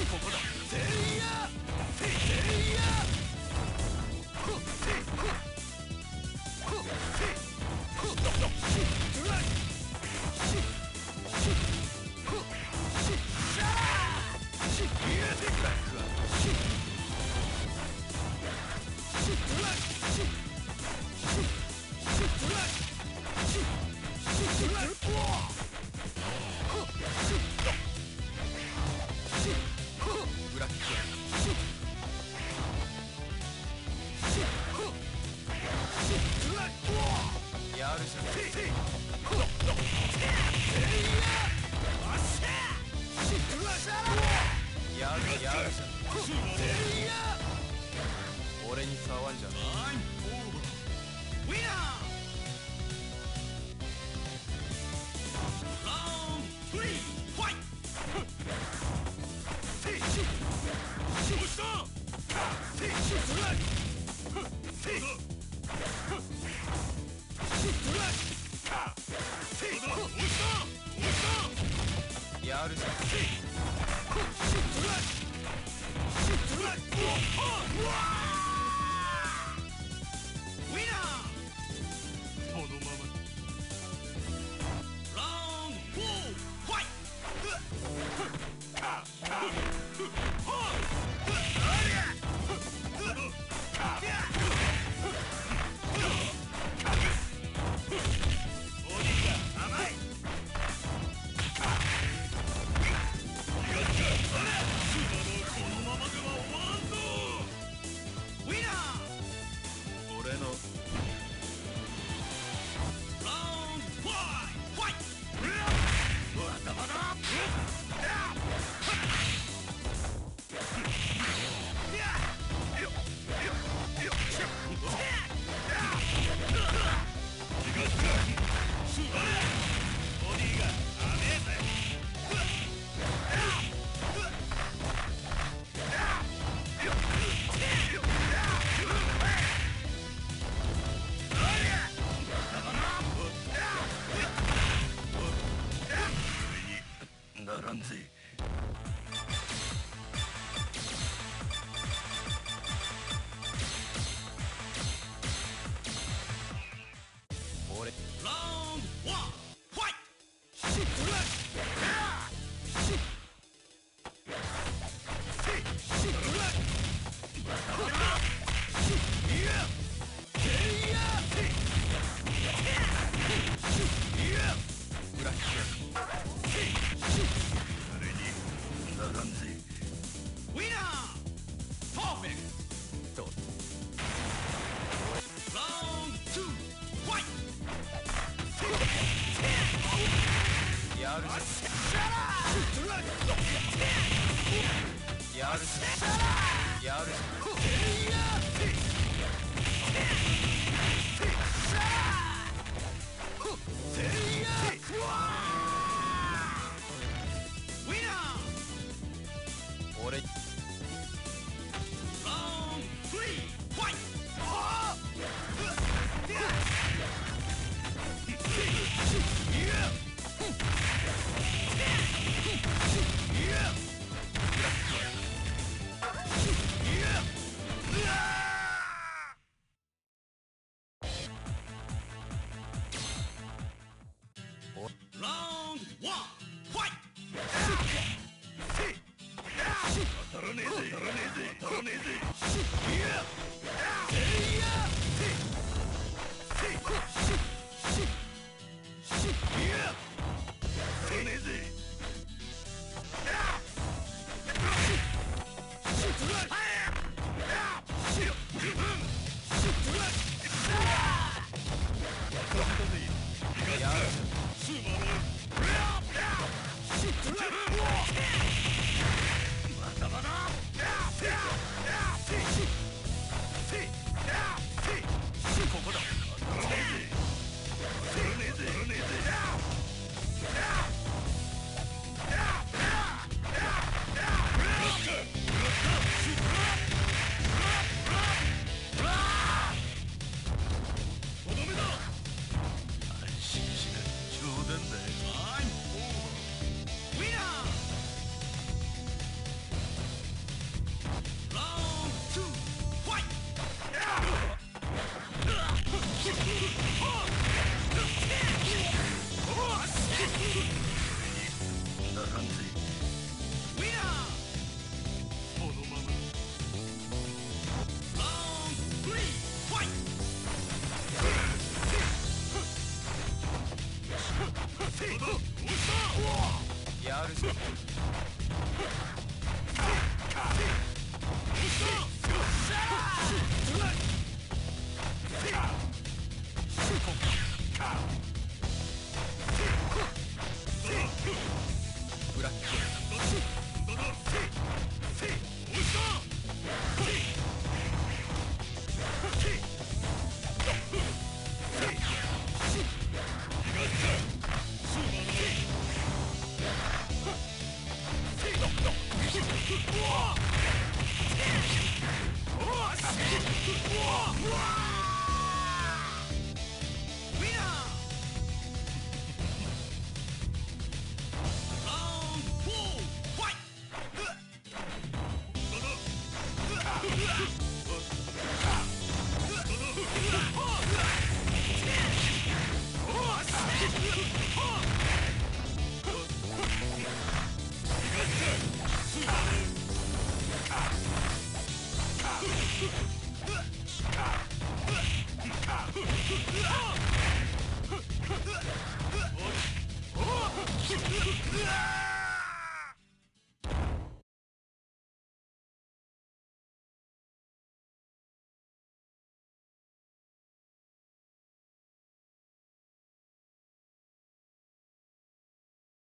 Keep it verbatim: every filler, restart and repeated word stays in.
こだ。せいやせいやふっせいふっふっせいふっしっらいしっしっふっしっしゃーしっ入れてくらしっしっらいしっしっしっらいしっしっらいおわふっしっしっふっ裏切りしっしっふっしっらいおわやるじゃんせいせいふっせいやあっしゃしっらいおわやるやるじゃんふっせいや俺に触んじゃないウィナーラウンドスリーファイトせいししどうしたせいしスライせいしスライせいどうしたどうしたやるじゃんせいしスライしスライうわウィナーそのままラウンドフォーファイトならんぜ。俺ラウンドワンファイトシットライシッセイシットライシッいやセイヤセイシッいや裏切りやセイシッ誰にならんぜ。ウィナーパーフェクトラウンドツーファイトやるじゃんやるじゃんやるじゃんやるしかブラックうわ